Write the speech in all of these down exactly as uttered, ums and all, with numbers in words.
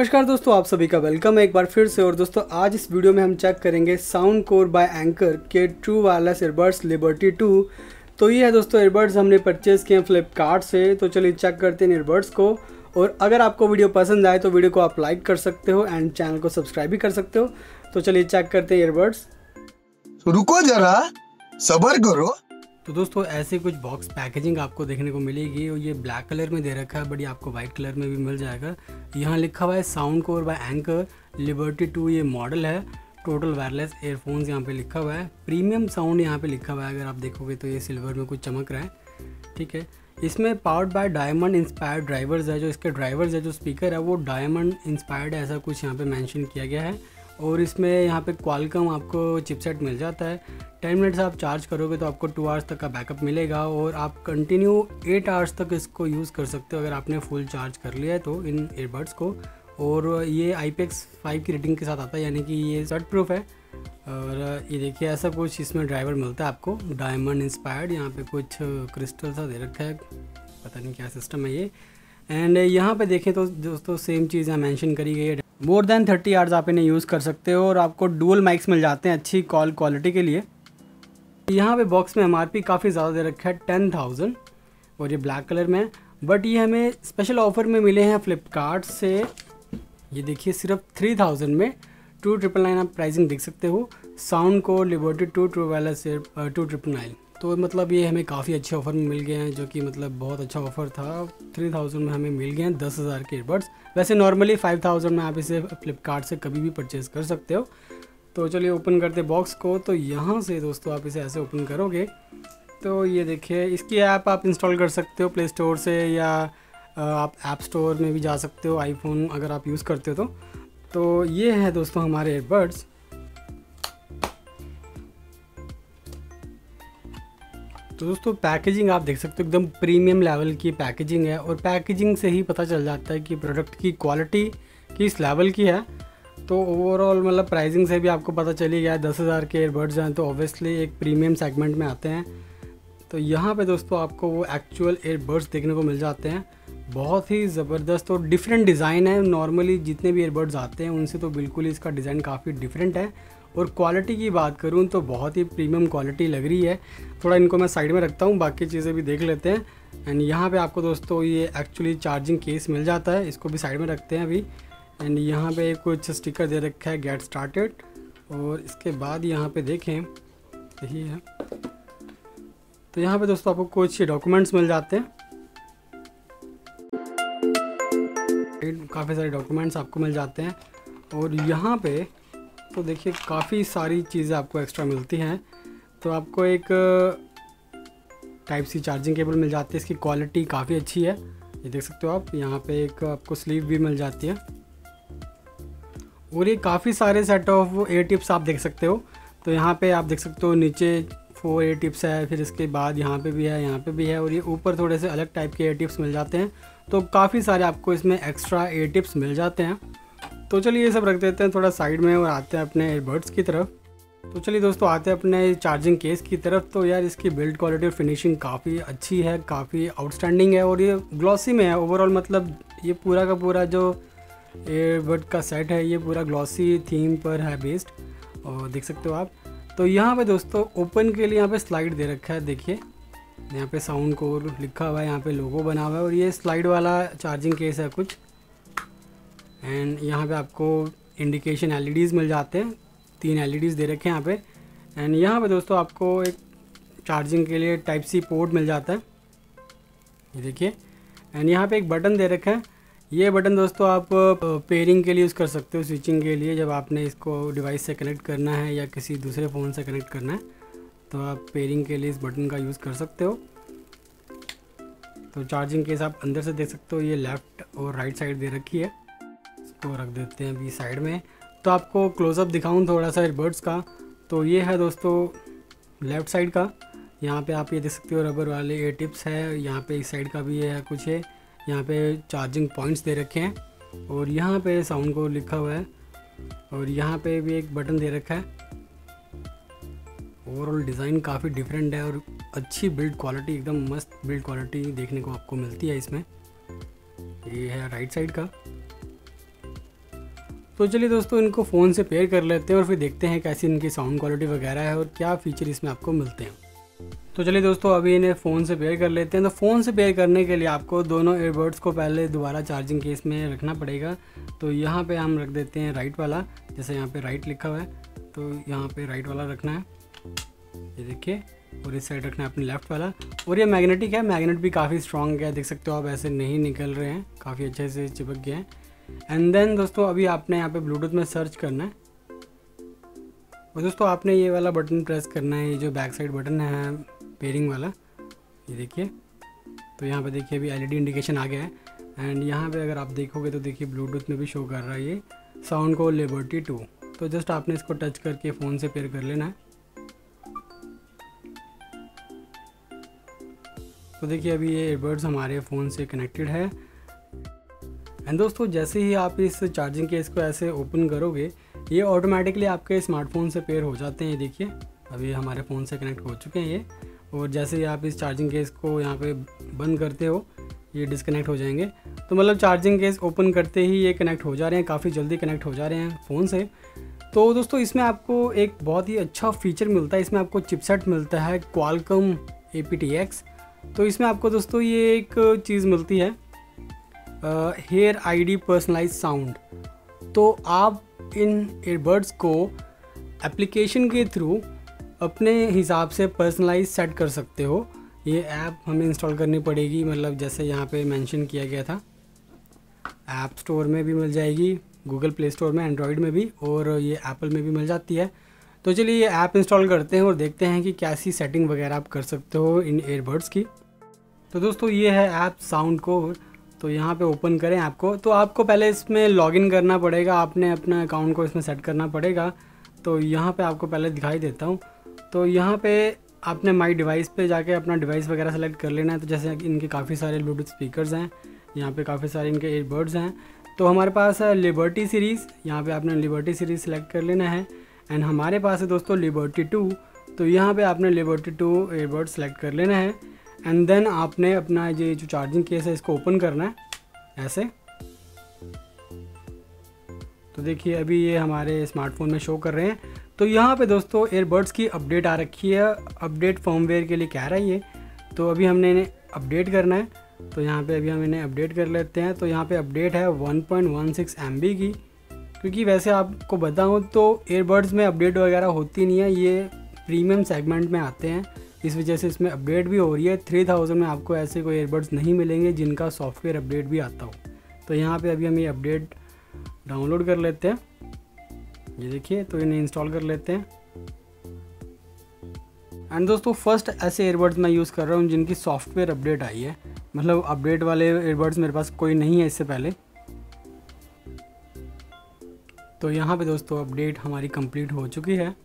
नमस्कार दोस्तों, आप सभी का वेलकम है एक बार फिर से। और दोस्तों आज इस वीडियो में हम चेक करेंगे साउंड कोर बाय एंकर के true wireless earbuds Liberty two. तो ये है दोस्तों ईयरबड्स हमने परचेज़ किए हैं फ्लिपकार्ट से। तो चलिए चेक करते हैं ईयरबड्स को। और अगर आपको वीडियो पसंद आए तो वीडियो को आप लाइक कर सकते हो एंड चैनल को सब्सक्राइब भी कर सकते हो। तो चलिए चेक करते हैं ईयरबड्स। रुको जरा, सब्र करो। तो दोस्तों ऐसे कुछ बॉक्स पैकेजिंग आपको देखने को मिलेगी और ये ब्लैक कलर में दे रखा है, बट ये आपको वाइट कलर में भी मिल जाएगा। यहाँ लिखा हुआ है Soundcore by Anker Liberty two, ये मॉडल है। टोटल वायरलेस एयरफोन्स यहाँ पे लिखा हुआ है। प्रीमियम साउंड यहाँ पे लिखा हुआ है, अगर आप देखोगे तो ये सिल्वर में कुछ चमक रहा है, ठीक है। इसमें powered by diamond inspired drivers है। जो इसके ड्राइवर्स है, जो स्पीकर है वो डायमंड इंस्पायर्ड है, ऐसा कुछ यहाँ पे मेंशन किया गया है। और इसमें यहाँ पे क्वालकॉम आपको चिपसेट मिल जाता है। टेन मिनट्स आप चार्ज करोगे तो आपको टू आवर्स तक का बैकअप मिलेगा और आप कंटिन्यू एट आवर्स तक इसको यूज़ कर सकते हो अगर आपने फुल चार्ज कर लिया है तो इन ईयरबड्स को। और ये आई पी एक्स फाइव की रेटिंग के साथ आता है, यानी कि ये शॉर्ट प्रूफ है। और ये देखिए ऐसा कुछ इसमें ड्राइवर मिलता है आपको, डायमंड इंस्पायर्ड। यहाँ पे कुछ क्रिस्टल सा दे रखा है, पता नहीं क्या सिस्टम है ये। एंड यहाँ पे देखें तो दोस्तों सेम चीज़ यहाँ मेंशन करी गई है। मोर देन थर्टी आवर्स आप इन्हें यूज़ कर सकते हो और आपको डुअल माइक्स मिल जाते हैं अच्छी कॉल क्वालिटी के लिए। यहाँ पे बॉक्स में एम आर पी काफ़ी ज़्यादा दे रखा है, टेन थाउजेंड, और ये ब्लैक कलर में है। बट ये हमें स्पेशल ऑफर में मिले हैं फ्लिपकार्ट से। ये देखिए सिर्फ थ्री थाउजेंड में टू ट्रिपल नाइन आप प्राइसिंग देख सकते हो। Soundcore Liberty two true wireless two triple nine. तो मतलब ये हमें काफ़ी अच्छे ऑफर में मिल गए हैं, जो कि मतलब बहुत अच्छा ऑफर था। थ्री थाउजेंड में हमें मिल गए हैं दस हज़ार के ईयरबड्स। वैसे नॉर्मली फाइव थाउजेंड में आप इसे फ्लिपकार्ट से कभी भी परचेज़ कर सकते हो। तो चलिए ओपन करते बॉक्स को। तो यहाँ से दोस्तों आप इसे ऐसे ओपन करोगे तो ये देखिए इसकी ऐप आप इंस्टॉल कर सकते हो प्ले स्टोर से, या आप ऐप स्टोर में भी जा सकते हो आईफोन अगर आप यूज़ करते हो तो। तो ये है दोस्तों हमारे ईयरबड्स। तो दोस्तों पैकेजिंग आप देख सकते हो, एकदम प्रीमियम लेवल की पैकेजिंग है। और पैकेजिंग से ही पता चल जाता है कि प्रोडक्ट की क्वालिटी किस लेवल की है। तो ओवरऑल मतलब प्राइसिंग से भी आपको पता चली गया है, दस हज़ार के ईयरबड्स हैं तो ऑब्वियसली एक प्रीमियम सेगमेंट में आते हैं। तो यहाँ पे दोस्तों आपको वो एक्चुअल ईयरबड्स देखने को मिल जाते हैं। बहुत ही ज़बरदस्त और डिफरेंट डिज़ाइन है। नॉर्मली जितने भी ईयरबड्स आते हैं उनसे तो बिल्कुल ही इसका डिज़ाइन काफ़ी डिफरेंट है। और क्वालिटी की बात करूँ तो बहुत ही प्रीमियम क्वालिटी लग रही है। थोड़ा इनको मैं साइड में रखता हूँ, बाकी चीज़ें भी देख लेते हैं। एंड यहाँ पे आपको दोस्तों ये एक्चुअली चार्जिंग केस मिल जाता है, इसको भी साइड में रखते हैं अभी। एंड यहाँ पे कुछ स्टिकर दे रखा है गेट स्टार्टेड। और इसके बाद यहाँ पे देखें यही है, तो यहाँ पे दोस्तों आपको कुछ डॉक्यूमेंट्स मिल जाते हैं। काफ़ी सारे डॉक्यूमेंट्स आपको मिल जाते हैं। और यहाँ पे तो देखिए काफ़ी सारी चीज़ें आपको एक्स्ट्रा मिलती हैं। तो आपको एक टाइप सी चार्जिंग केबल मिल जाती है, इसकी क्वालिटी काफ़ी अच्छी है, ये देख सकते हो आप। यहाँ पे एक आपको स्लीव भी मिल जाती है। और ये काफ़ी सारे सेट ऑफ एयर टिप्स आप देख सकते हो। तो यहाँ पे आप देख सकते हो नीचे फोर एयर टिप्स है, फिर इसके बाद यहाँ पे भी है, यहाँ पे भी है, और ये ऊपर थोड़े से अलग टाइप के एयर टिप्स मिल जाते हैं। तो काफ़ी सारे आपको इसमें एक्स्ट्रा एयर टिप्स मिल जाते हैं। तो चलिए ये सब रख देते हैं थोड़ा साइड में और आते हैं अपने ईयरबड्स की तरफ। तो चलिए दोस्तों आते हैं अपने चार्जिंग केस की तरफ। तो यार इसकी बिल्ड क्वालिटी और फिनिशिंग काफ़ी अच्छी है, काफ़ी आउटस्टैंडिंग है। और ये ग्लॉसी में है ओवरऑल, मतलब ये पूरा का पूरा जो ईयरबड का सेट है ये पूरा ग्लॉसी थीम पर है बेस्ड, और देख सकते हो आप। तो यहाँ पे दोस्तों ओपन के लिए यहाँ पे स्लाइड दे रखा है, देखिए यहाँ पे साउंड कोर लिखा हुआ है, यहाँ पे लोगो बना हुआ है। और ये स्लाइड वाला चार्जिंग केस है कुछ। एंड यहाँ पे आपको इंडिकेशन एल ई डीज़ मिल जाते हैं, तीन एल ई डीज़ दे रखे हैं यहाँ पे। एंड यहाँ पे दोस्तों आपको एक चार्जिंग के लिए टाइप सी पोर्ट मिल जाता है, ये देखिए। एंड यहाँ पे एक बटन दे रखा है, ये बटन दोस्तों आप पेयरिंग के लिए यूज़ कर सकते हो, स्विचिंग के लिए। जब आपने इसको डिवाइस से कनेक्ट करना है या किसी दूसरे फ़ोन से कनेक्ट करना है तो आप पेयरिंग के लिए इस बटन का यूज़ कर सकते हो। तो चार्जिंग केस आप अंदर से देख सकते हो, ये लेफ़्ट और राइट साइड दे रखी है। इसको रख देते हैं अभी साइड में। तो आपको क्लोज़अप दिखाऊं थोड़ा सा ईयरबड्स का। तो ये है दोस्तों लेफ़्ट साइड का, यहाँ पे आप ये देख सकते हो रबर वाले एयर टिप्स है। यहाँ पे इस साइड का भी ये है कुछ है, यहाँ पे चार्जिंग पॉइंट्स दे रखे हैं। और यहाँ पे साउंड को लिखा हुआ है, और यहाँ पे भी एक बटन दे रखा है। ओवरऑल डिज़ाइन काफ़ी डिफरेंट है और अच्छी बिल्ड क्वालिटी, एकदम मस्त बिल्ड क्वालिटी देखने को आपको मिलती है इसमें। ये है राइट साइड का। तो चलिए दोस्तों इनको फ़ोन से पेयर कर लेते हैं और फिर देखते हैं कैसी इनकी साउंड क्वालिटी वगैरह है और क्या फ़ीचर इसमें आपको मिलते हैं। तो चलिए दोस्तों अभी इन्हें फ़ोन से पेयर कर लेते हैं। तो फ़ोन से पेयर करने के लिए आपको दोनों एयरबड्स को पहले दोबारा चार्जिंग केस में रखना पड़ेगा। तो यहाँ पे हम रख देते हैं राइट वाला, जैसे यहाँ पे राइट लिखा हुआ है तो यहाँ पे राइट वाला रखना है, ये देखिए, और इस साइड रखना है अपने लेफ़्ट वाला। और ये मैग्नेटिक है, मैग्नेट भी काफ़ी स्ट्रॉन्ग है, देख सकते हो आप, ऐसे नहीं निकल रहे हैं, काफ़ी अच्छे से चिपक गए हैं। एंड देन दोस्तों अभी आपने यहाँ पे ब्लूटूथ में सर्च करना है और दोस्तों आपने ये वाला बटन प्रेस करना है, ये जो बैक साइड बटन है पेयरिंग वाला, ये देखिए। तो यहाँ पे देखिए अभी एलईडी इंडिकेशन आ गया है एंड यहाँ पे अगर आप देखोगे तो देखिए ब्लूटूथ में भी शो कर रहा है ये साउंड को लिबर्टी टू। तो जस्ट आपने इसको टच करके फ़ोन से पेयर कर लेना है। तो देखिए अभी ये एयरबड्स हमारे फ़ोन से कनेक्टेड है। एंड दोस्तों जैसे ही आप इस चार्जिंग केस को ऐसे ओपन करोगे ये ऑटोमेटिकली आपके स्मार्टफोन से पेयर हो जाते हैं। देखिए अभी हमारे फ़ोन से कनेक्ट हो चुके हैं ये, और जैसे ही आप इस चार्जिंग केस को यहाँ पे बंद करते हो ये डिस्कनेक्ट हो जाएंगे। तो मतलब चार्जिंग केस ओपन करते ही ये कनेक्ट हो जा रहे हैं, काफ़ी जल्दी कनेक्ट हो जा रहे हैं फ़ोन से। तो दोस्तों इसमें आपको एक बहुत ही अच्छा फीचर मिलता है, इसमें आपको चिपसेट मिलता है Qualcomm A P T X. तो इसमें आपको दोस्तों ये एक चीज़ मिलती है हेयर आईडी पर्सनलाइज साउंड। तो आप इन एयरबड्स को एप्लीकेशन के थ्रू अपने हिसाब से पर्सनलाइज सेट कर सकते हो। ये ऐप हमें इंस्टॉल करनी पड़ेगी, मतलब जैसे यहाँ पे मेंशन किया गया था, ऐप स्टोर में भी मिल जाएगी, गूगल प्ले स्टोर में, एंड्रॉयड में भी, और ये एप्पल में भी मिल जाती है। तो चलिए ये ऐप इंस्टॉल करते हैं और देखते हैं कि कैसी सेटिंग वगैरह आप कर सकते हो इन एयरबड्स की। तो दोस्तों ये है ऐप साउंड कोर। तो यहाँ पे ओपन करें ऐप को, तो आपको पहले इसमें लॉगिन करना पड़ेगा, आपने अपना अकाउंट को इसमें सेट करना पड़ेगा। तो यहाँ पे आपको पहले दिखाई देता हूँ। तो यहाँ पे आपने माई डिवाइस पे जाके अपना डिवाइस वगैरह सेलेक्ट कर लेना है। तो जैसे इनके काफ़ी सारे ब्लूटूथ स्पीकर्स हैं, यहाँ पे काफ़ी सारे इनके एयरबड्स हैं। तो हमारे पास है लिबर्टी सीरीज़, यहाँ पे आपने लिबर्टी सीरीज़ सेलेक्ट कर लेना है। एंड हमारे पास है दोस्तों लिबर्टी टू, तो यहाँ पे आपने लिबर्टी टू एयरबड सेलेक्ट कर लेना है। एंड देन आपने अपना ये जो चार्जिंग केस है इसको ओपन करना है ऐसे। तो देखिए अभी ये हमारे स्मार्टफोन में शो कर रहे हैं। तो यहाँ पे दोस्तों एयरबड्स की अपडेट आ रखी है, अपडेट फर्मवेयर के लिए कह रहा है ये। तो अभी हमने इन्हें अपडेट करना है, तो यहाँ पे अभी हम इन्हें अपडेट कर लेते हैं। तो यहाँ पे अपडेट है one point one six M B की, क्योंकि वैसे आपको बताऊँ तो एयरबड्स में अपडेट वगैरह होती नहीं है, ये प्रीमियम सेगमेंट में आते हैं, इस वजह से इसमें अपडेट भी हो रही है। थ्री थाउजेंड में आपको ऐसे कोई एयरबड्स नहीं मिलेंगे जिनका सॉफ्टवेयर अपडेट भी आता हो। तो यहाँ पे अभी हम ये अपडेट डाउनलोड कर लेते हैं, ये देखिए। तो इन्हें इंस्टॉल कर लेते हैं। एंड दोस्तों फर्स्ट ऐसे एयरबड्स मैं यूज़ कर रहा हूँ जिनकी सॉफ्टवेयर अपडेट आई है, मतलब अपडेट वाले एयरबड्स मेरे पास कोई नहीं है इससे पहले। तो यहाँ पे दोस्तों अपडेट हमारी कंप्लीट हो चुकी है।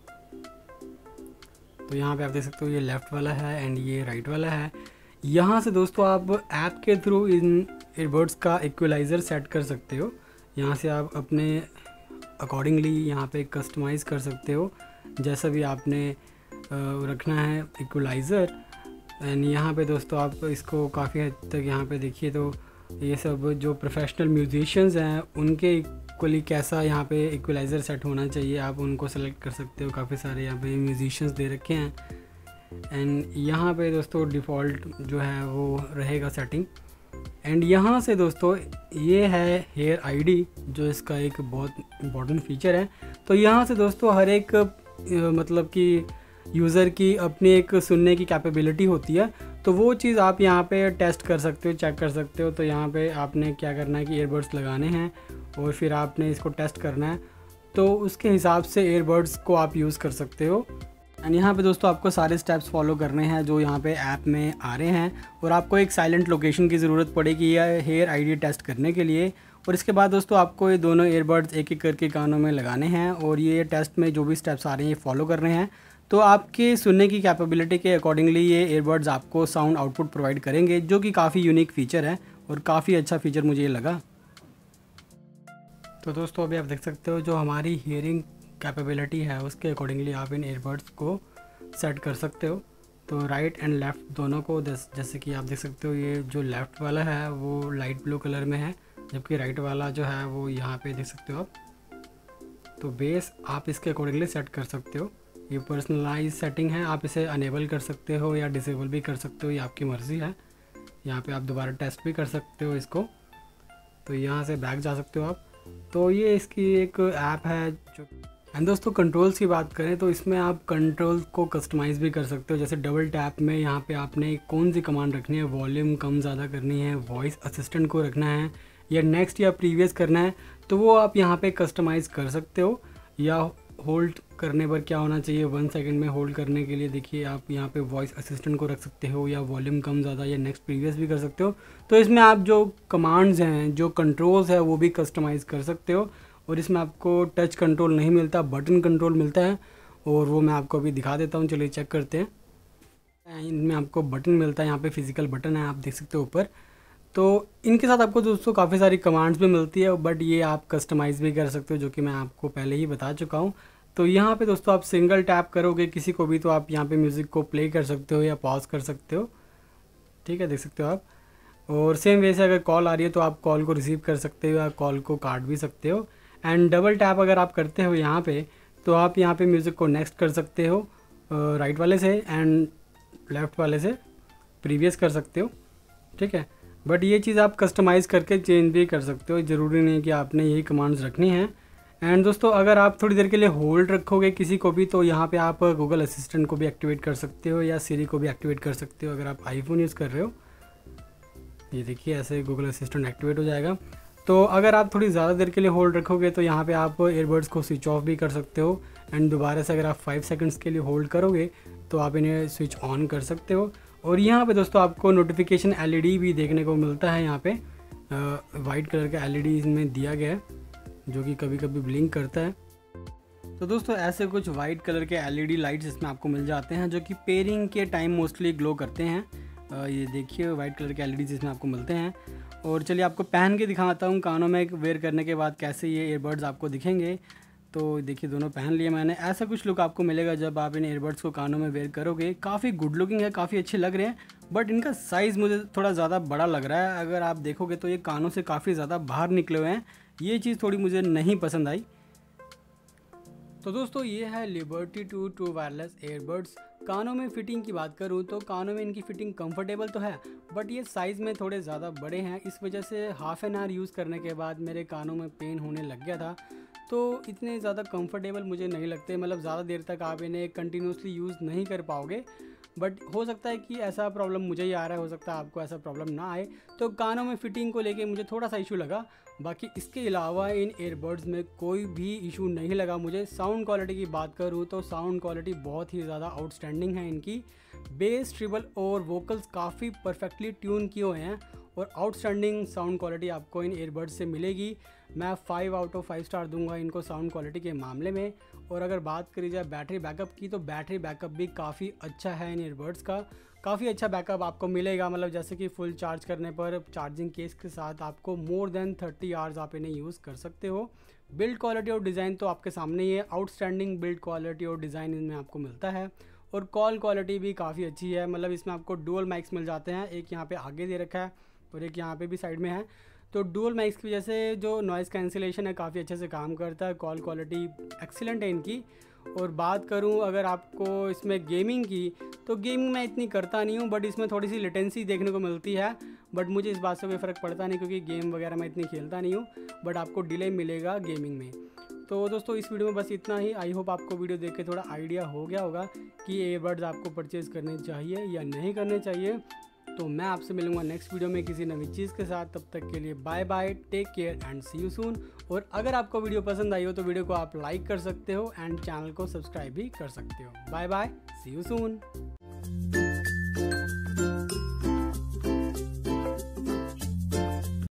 तो यहाँ पे आप देख सकते हो ये लेफ़्ट वाला है एंड ये राइट वाला है। यहाँ से दोस्तों आप ऐप के थ्रू इन एयरबड्स का इक्वलाइज़र सेट कर सकते हो। यहाँ से आप अपने अकॉर्डिंगली यहाँ पे कस्टमाइज़ कर सकते हो, जैसा भी आपने रखना है इक्वलाइज़र। एंड यहाँ पे दोस्तों आप इसको काफ़ी हद तक यहाँ पे देखिए, तो ये सब जो प्रोफेशनल म्यूजिशियंस हैं उनके इक्वली कैसा यहाँ पे इक्वलाइज़र सेट होना चाहिए, आप उनको सेलेक्ट कर सकते हो। काफ़ी सारे यहाँ पे म्यूजिशियंस दे रखे हैं। एंड यहाँ पे दोस्तों डिफ़ॉल्ट जो है वो रहेगा सेटिंग। एंड यहाँ से दोस्तों ये है हेयर आईडी, जो इसका एक बहुत इम्पॉर्टेंट फीचर है। तो यहाँ से दोस्तों हर एक मतलब कि यूज़र की अपनी एक सुनने की कैपेबिलिटी होती है, तो वो चीज़ आप यहाँ पे टेस्ट कर सकते हो, चेक कर सकते हो। तो यहाँ पे आपने क्या करना है कि ईयरबड्स लगाने हैं और फिर आपने इसको टेस्ट करना है, तो उसके हिसाब से ईयरबड्स को आप यूज़ कर सकते हो। एंड यहाँ पे दोस्तों आपको सारे स्टेप्स फॉलो करने हैं जो यहाँ पे ऐप में आ रहे हैं, और आपको एक साइलेंट लोकेशन की ज़रूरत पड़ेगी यह हेयर आईडी टेस्ट करने के लिए। और इसके बाद दोस्तों आपको ये दोनों ईयरबड्स एक एक करके कानों में लगाने हैं, और ये टेस्ट में जो भी स्टेप्स आ रहे हैं ये फॉलो कर रहे हैं। तो आपके सुनने की कैपेबिलिटी के अकॉर्डिंगली ये ईयरबड्स आपको साउंड आउटपुट प्रोवाइड करेंगे, जो कि काफ़ी यूनिक फ़ीचर है और काफ़ी अच्छा फ़ीचर मुझे ये लगा। तो दोस्तों अभी आप देख सकते हो जो हमारी हियरिंग कैपेबिलिटी है उसके अकॉर्डिंगली आप इन ईयरबड्स को सेट कर सकते हो। तो राइट एंड लेफ़्ट दोनों को, जैसे कि आप देख सकते हो ये जो लेफ़्ट वाला है वो लाइट ब्लू कलर में है, जबकि राइट वाला जो है वो यहाँ पे देख सकते हो आप, तो बेस आप इसके अकॉर्डिंगली सेट कर सकते हो। ये पर्सनलाइज सेटिंग है, आप इसे अनेबल कर सकते हो या डिसेबल भी कर सकते हो, ये आपकी मर्ज़ी है। यहाँ पे आप दोबारा टेस्ट भी कर सकते हो इसको। तो यहाँ से बैक जा सकते हो आप। तो ये इसकी एक ऐप है जो एंड दोस्तों कंट्रोल्स की बात करें तो इसमें आप कंट्रोल को कस्टमाइज़ भी कर सकते हो। जैसे डबल टैप में यहाँ पे आपने कौन सी कमांड रखनी है, वॉल्यूम कम ज़्यादा करनी है, वॉइस असिस्टेंट को रखना है या नेक्स्ट या प्रीवियस करना है, तो वो आप यहाँ पे कस्टमाइज़ कर सकते हो। या होल्ड करने पर क्या होना चाहिए, वन सेकंड में होल्ड करने के लिए देखिए आप यहाँ पे वॉइस असिस्टेंट को रख सकते हो या वॉल्यूम कम ज़्यादा या नेक्स्ट प्रीवियस भी कर सकते हो। तो इसमें आप जो कमांड्स हैं, जो कंट्रोल्स है, वो भी कस्टमाइज़ कर सकते हो। और इसमें आपको टच कंट्रोल नहीं मिलता, बटन कंट्रोल मिलता है और वो मैं आपको अभी दिखा देता हूँ। चलिए चेक करते हैं। इनमें आपको बटन मिलता है, यहाँ पे फिजिकल बटन है, आप देख सकते हो ऊपर। तो इनके साथ आपको दोस्तों काफ़ी सारी कमांड्स भी मिलती है, बट ये आप कस्टमाइज़ भी कर सकते हो, जो कि मैं आपको पहले ही बता चुका हूँ। तो यहाँ पे दोस्तों आप सिंगल टैप करोगे किसी को भी तो आप यहाँ पे म्यूज़िक को प्ले कर सकते हो या पॉज कर सकते हो, ठीक है, देख सकते हो आप। और सेम वे से अगर कॉल आ रही है तो आप कॉल को रिसीव कर सकते हो या कॉल को काट भी सकते हो। एंड डबल टैप अगर आप करते हो यहाँ पे तो आप यहाँ पे म्यूज़िक को नेक्स्ट कर सकते हो राइट वाले से एंड लेफ़्ट वाले से प्रीवियस कर सकते हो, ठीक है। बट ये चीज़ आप कस्टमाइज़ करके चेंज भी कर सकते हो, ज़रूरी नहीं कि आपने यही कमांड्स रखनी है। एंड दोस्तों अगर आप थोड़ी देर के लिए होल्ड रखोगे किसी को भी तो यहाँ पे आप गूगल असिस्टेंट को भी एक्टिवेट कर सकते हो या सीरी को भी एक्टिवेट कर सकते हो। अगर आप आईफोन यूज़ कर रहे हो, ये देखिए ऐसे गूगल असिस्टेंट एक्टिवेट हो जाएगा। तो अगर आप थोड़ी ज़्यादा देर के लिए होल्ड रखोगे तो यहाँ पे आप ईयरबड्स को स्विच ऑफ भी कर सकते हो। एंड दोबारा से अगर आप फाइव सेकंड्स के लिए होल्ड करोगे तो आप इन्हें स्विच ऑन कर सकते हो। और यहाँ पे दोस्तों आपको नोटिफिकेशन एलईडी भी देखने को मिलता है। यहाँ पे वाइट कलर का एलईडी इसमें दिया गया है जो कि कभी कभी ब्लिंक करता है। तो दोस्तों ऐसे कुछ वाइट कलर के एलईडी लाइट्स इसमें आपको मिल जाते हैं जो कि पेयरिंग के टाइम मोस्टली ग्लो करते हैं। ये देखिए वाइट कलर के एलईडीज इसमें आपको मिलते हैं। और चलिए आपको पहन के दिखाता हूँ कानों में वेयर करने के बाद कैसे ये ईयरबड्स आपको दिखेंगे। तो देखिए दोनों पहन लिए मैंने, ऐसा कुछ लुक आपको मिलेगा जब आप इन ईयरबड्स को कानों में वेयर करोगे। काफ़ी गुड लुकिंग है, काफ़ी अच्छे लग रहे हैं, बट इनका साइज़ मुझे थोड़ा ज़्यादा बड़ा लग रहा है। अगर आप देखोगे तो ये कानों से काफ़ी ज़्यादा बाहर निकले हुए हैं, ये चीज़ थोड़ी मुझे नहीं पसंद आई। तो दोस्तों ये है Liberty two true wireless earbuds. कानों में फिटिंग की बात करूँ तो कानों में इनकी फ़िटिंग कंफर्टेबल तो है, बट ये साइज़ में थोड़े ज़्यादा बड़े हैं। इस वजह से हाफ़ एन आवर यूज़ करने के बाद मेरे कानों में पेन होने लग गया था। तो इतने ज़्यादा कंफर्टेबल मुझे नहीं लगते, मतलब ज़्यादा देर तक आप इन्हें कंटिन्यूसली यूज़ नहीं कर पाओगे। बट हो सकता है कि ऐसा प्रॉब्लम मुझे ही आ रहा है, हो सकता है आपको ऐसा प्रॉब्लम ना आए। तो कानों में फ़िटिंग को लेके मुझे थोड़ा सा इशू लगा, बाकी इसके अलावा इन ईयरबड्स में कोई भी इशू नहीं लगा मुझे। साउंड क्वालिटी की बात करूँ तो साउंड क्वालिटी बहुत ही ज़्यादा आउटस्टैंडिंग है इनकी। बेस, ट्रिबल और वोकल्स काफ़ी परफेक्टली ट्यून किए हुए हैं और आउटस्टैंडिंग साउंड क्वालिटी आपको इन ईयरबड्स से मिलेगी। मैं five out of five star दूंगा इनको साउंड क्वालिटी के मामले में। और अगर बात करी जाए बैटरी बैकअप की तो बैटरी बैकअप भी काफ़ी अच्छा है इन ईयरबड्स का, काफ़ी अच्छा बैकअप आपको मिलेगा। मतलब जैसे कि फुल चार्ज करने पर चार्जिंग केस के साथ आपको मोर देन थर्टी आवर्स आप इन्हें यूज़ कर सकते हो। बिल्ड क्वालिटी और डिज़ाइन तो आपके सामने ही है, आउटस्टैंडिंग बिल्ड क्वालिटी और डिज़ाइन इनमें आपको मिलता है। और कॉल क्वालिटी भी काफ़ी अच्छी है, मतलब इसमें आपको डुअल माइक्स मिल जाते हैं, एक यहाँ पे आगे दे रखा है और एक यहाँ पे भी साइड में है। तो डुअल माइक्स की वजह से जो नॉइज़ कैंसिलेशन है काफ़ी अच्छे से काम करता है, कॉल क्वालिटी एक्सीलेंट है इनकी। और बात करूं अगर आपको इसमें गेमिंग की तो गेमिंग मैं इतनी करता नहीं हूं, बट इसमें थोड़ी सी लेटेंसी देखने को मिलती है, बट मुझे इस बात से कोई फ़र्क पड़ता नहीं क्योंकि गेम वगैरह मैं इतनी खेलता नहीं हूं। बट आपको डिले मिलेगा गेमिंग में। तो दोस्तों इस वीडियो में बस इतना ही। आई होप आपको वीडियो देख के थोड़ा आइडिया हो गया होगा कि ईयरबड्स आपको परचेज़ करने चाहिए या नहीं करने चाहिए। तो मैं आपसे मिलूंगा नेक्स्ट वीडियो में किसी नई चीज़ के साथ। तब तक के लिए bye bye, take care and see you soon. और अगर आपको वीडियो पसंद आई हो तो वीडियो को आप लाइक कर सकते हो एंड चैनल को सब्सक्राइब भी कर सकते हो। Bye bye, see you soon.